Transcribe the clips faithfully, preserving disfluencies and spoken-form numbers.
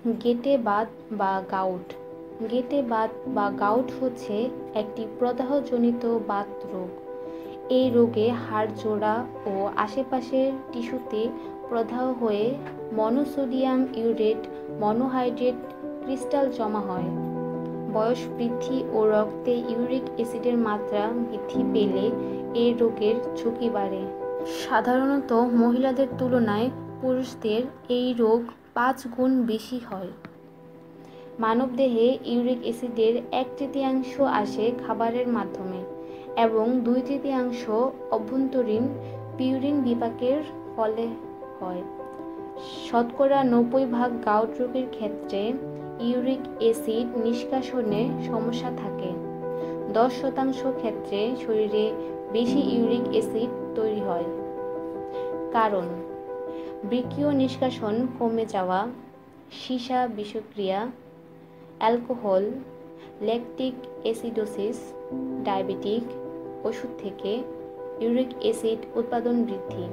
গেটে বাত বা গাউট। গেটে বাত বা গাউট হচ্ছে একটি প্রদাহজনিত বাত রোগ। এই রোগে হাড় জোড়া ও আশেপাশের টিস্যুতে প্রদাহ হয়ে মনোসোডিয়াম ইউরেট মনোহাইড্রেট ক্রিস্টাল জমা হয়। বয়স বৃদ্ধি ও রক্তে ইউরিক অ্যাসিডের মাত্রা বৃদ্ধি পেলে এই রোগের ঝুঁকি বাড়ে। সাধারণত মহিলাদের তুলনায় পুরুষদের এই রোগ পাঁচ গুণ বেশি হয়। মানবদেহে ইউরিক অ্যাসিডের এক তৃতীয়াংশ আসে খাবারের মাধ্যমে এবং দুই তৃতীয়াংশ অভ্যন্তরীণ পিউরিন বিপাকের ফলে হয়। শতকরা নব্বই ভাগ গাউট রোগের ক্ষেত্রে ইউরিক অ্যাসিড নিষ্কাশনে সমস্যা থাকে। দশ শতাংশ ক্ষেত্রে শরীরে বেশি ইউরিক অ্যাসিড তৈরি হয়। কারণ: বৃক্কীয় নিষ্কাশন কমে যাওয়া, সীসা বিষক্রিয়া, অ্যালকোহল, ল্যাকটিক অ্যাসিডোসিস, ডায়াবেটিক, ওষুধ থেকে ইউরিক অ্যাসিড উৎপাদন বৃদ্ধি।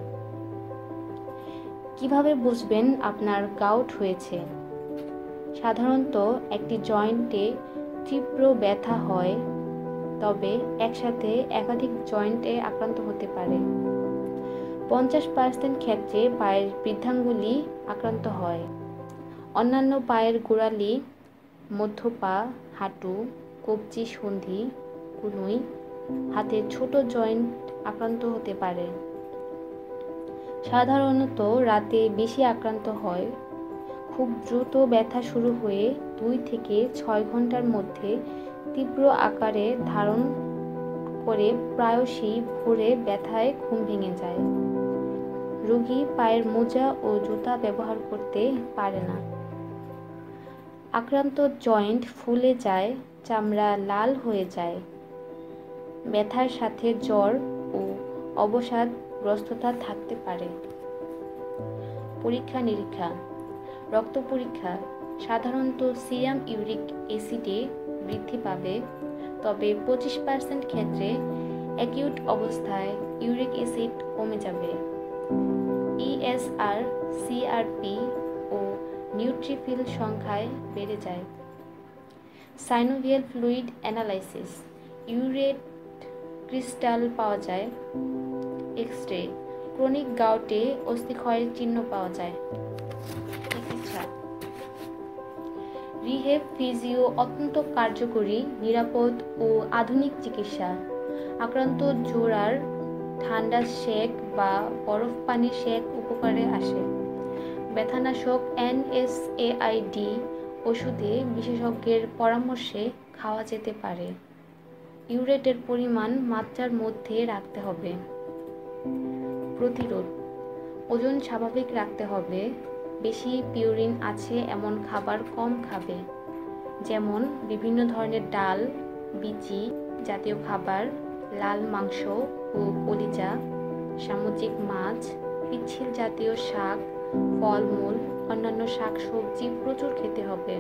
কিভাবে বুঝবেন আপনার গাউট হয়েছে? সাধারণত একটি জয়েন্টে তীব্র ব্যথা হয়, তবে একসাথে একাধিক জয়েন্টে আক্রান্ত হতে পারে। পঞ্চাশ পার্সেন্ট ক্ষেত্রে পায়ের বৃদ্ধাঙ্গুলি আক্রান্ত হয়। অন্যান্য পায়ের গোড়ালি, মধ্য পা, হাঁটু, কবজি, সন্ধি, কনুই, হাতের ছোট জয়েন্ট আক্রান্ত হতে পারে। সাধারণত রাতে বেশি আক্রান্ত হয়। খুব দ্রুত ব্যথা শুরু হয়ে দুই থেকে ছয় ঘন্টার মধ্যে তীব্র আকারে ধারণ করে প্রায়শই ভোরে ব্যথায় ঘুম ভেঙে যায়। রোগী পায়ের মোজা ও জুতা ব্যবহার করতে পারে না। আক্রান্ত জয়েন্ট ফুলে যায়, চামড়া লাল হয়ে যায়। ব্যথার সাথে জ্বর ও অবসাদগ্রস্ততা থাকতে পারে। পরীক্ষা নিরীক্ষা: রক্ত পরীক্ষা সাধারণত সিরাম ইউরিক অ্যাসিডে বৃদ্ধি পাবে, তবে পঁচিশ পার্সেন্ট ক্ষেত্রে অ্যাকিউট অবস্থায় ইউরিক অ্যাসিড কমে যাবে। ইএসআর, সিআরপি ও নিউট্রিফিল সংখ্যায় বেড়ে যায়। Synovial fluid analysis: urate crystal পাওয়া যায়। এক্স-রে: ক্রনিক গাউটে অস্থিক্ষয়ের চিহ্ন পাওয়া যায়। চিকিৎসা: রিহেব ফিজিও অত্যন্ত কার্যকরী, নিরাপদ ও আধুনিক চিকিৎসা। আক্রান্ত জোড়ার ঠান্ডা সেক বা বরফ পানির সেক উপকারে আসে। ব্যথানাশক এনএসএআইডি ওষুধে বিশেষজ্ঞের পরামর্শে খাওয়া যেতে পারে। ইউরেটের পরিমাণ মাত্রার মধ্যে রাখতে হবে। প্রতিরোধ: ওজন স্বাভাবিক রাখতে হবে। বেশি পিউরিন আছে এমন খাবার কম খাবে, যেমন বিভিন্ন ধরনের ডাল, বিচি জাতীয় খাবার, লাল মাংস ও কলিজা, সামুদ্রিক মাছ, পিচ্ছিল জাতীয় শাক, ফলমূল, অন্যান্য শাকসবজি প্রচুর খেতে হবে।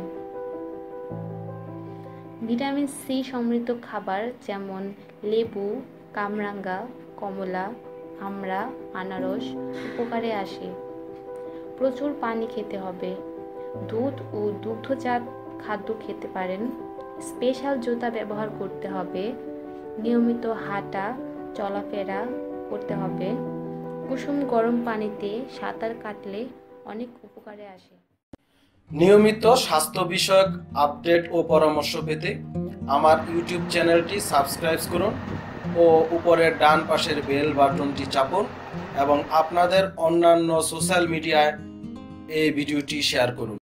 ভিটামিন সি সমৃদ্ধ খাবার যেমন লেবু, কামরাঙ্গা, কমলা, আমড়া, আনারস উপকারে আসে। প্রচুর পানি খেতে হবে। দুধ ও দুগ্ধজাত খাদ্য খেতে পারেন। স্পেশাল জুতা ব্যবহার করতে হবে। নিয়মিত হাঁটা চলাফেরা করতে হবে। কুসুম গরম পানিতে সাঁতার কাটলে অনেক উপকারে আসে। নিয়মিত স্বাস্থ্য বিষয়ক আপডেট ও পরামর্শ পেতে আমার ইউটিউব চ্যানেলটি সাবস্ক্রাইব করুন ও উপরের ডান পাশের বেল বাটনটি চাপুন এবং আপনাদের অন্যান্য সোশ্যাল মিডিয়ায় এই ভিডিওটি শেয়ার করুন।